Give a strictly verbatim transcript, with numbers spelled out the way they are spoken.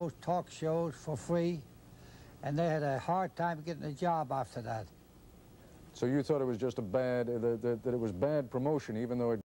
talk shows for free, and they had a hard time getting a job after that. So you thought it was just a bad, that, that, that it was bad promotion, even though it